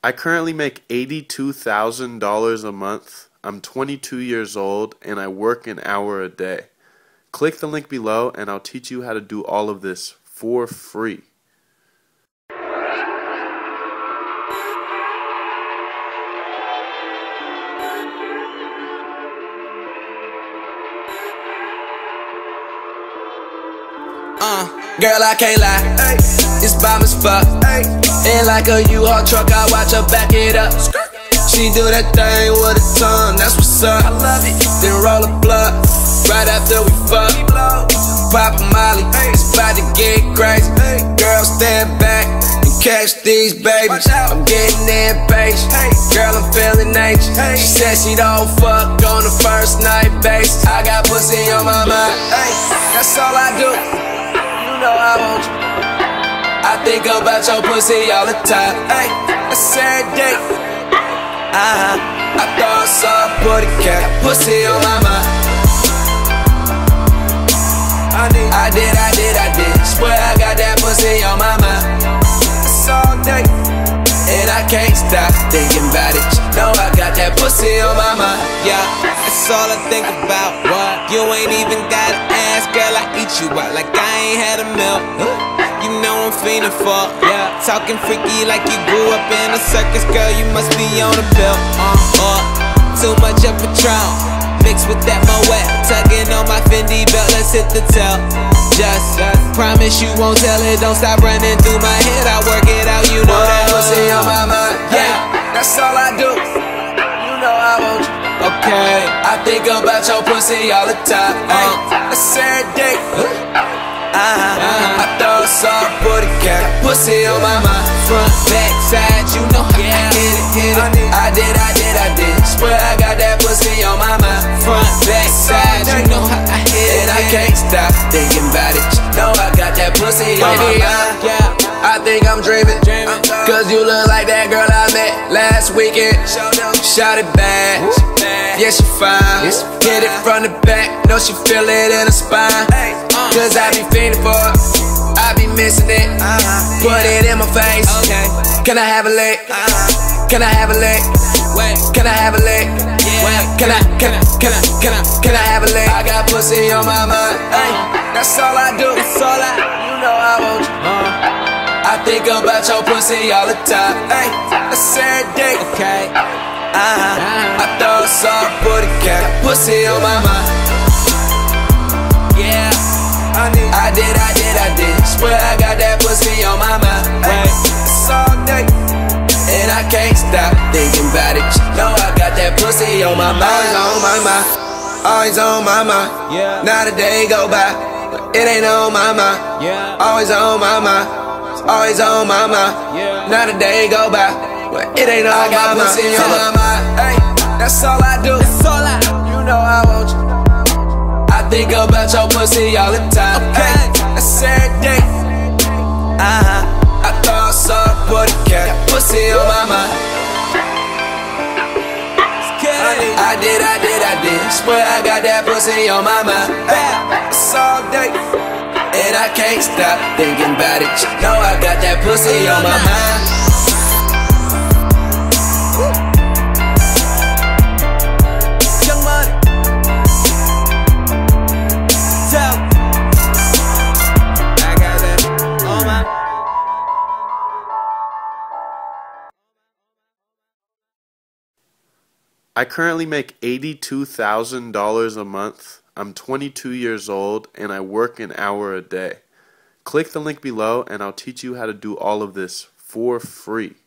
I currently make $82,000 a month. I'm 22 years old and I work an hour a day. Click the link below and I'll teach you how to do all of this for free. Girl, I can't lie, it's bomb as fuck. And like a U-Haul truck, I watch her back it up. She do that thing with her tongue, that's what's up. I love it. Then roll a blunt right after we fuck. Pop a Molly, it's about to get crazy. Girl, stand back and catch these babies. I'm getting impatient. Girl, I'm feeling anxious. She said she don't fuck on the first night basis. I got pussy on my mind. That's all I do. You know I want you. I think about your pussy all the time. That's every day. I thought I saw a booty cat, pussy on my mind. I did. Swear I got that pussy on my mind. It's all day, and I can't stop thinking about it. You know I got that pussy on my mind. Yeah, that's all I think about. What? You ain't even gotta ask, girl. I eat you out like I ain't had a meal. You know I'm fiending for, yeah. Talking freaky like you grew up in a circus, girl. You must be on a pill. Too much of Patron mixed with that Moet. Tugging on my Fendi belt, let's hit the tail. Just promise you won't tell it. Don't stop running through my head. I work it out, you know that pussy on my mind. Yeah, that's all I do. You know I want you. Okay, I think about your pussy all the time. That's every day. I thought I saw a booty cat, pussy on my mind. Front, back, side, you know how I hit it. I did. Swear I got that pussy on my mind. Front, back, side, you know how I hit it. And I can't stop thinking about it. You know I got that pussy on my mind. I think I'm dreaming, cause you look like that girl I met last weekend. Shot it bad, yeah she fine. Hit it from the back, know she feel it in her spine. Cause I be fiending for it, I be missing it. Put it in my face. Can I have a lick? Can I have a lick? Can I have a lick? Can I have a lick? I got pussy on my mind. That's all I do. You know I want you. I think about your pussy all the time. That's every day. I thought I saw a booty cat, pussy on my mind. Yeah, I did. Swear I got that pussy on my mind. It's all day, and I can't stop thinking about it. You know I got that pussy on my mind. Always on my mind. Always on my mind. Not a day go by, but it ain't on my mind. Always on my mind. Always on my mind. Not a day go by, but it ain't on my mind. Pussy on my mind. That's all I do. You know I want you. I think about your pussy all the time. That's every day. I thought I saw a booty cat, pussy on my mind. I did. Swear I got that pussy on my mind. It's all day, and I can't stop thinking about it. You know I got that pussy on my mind. Young Money. I got that on my. I currently make $82,000 a month. I'm 22 years old and I work an hour a day. Click the link below and I'll teach you how to do all of this for free.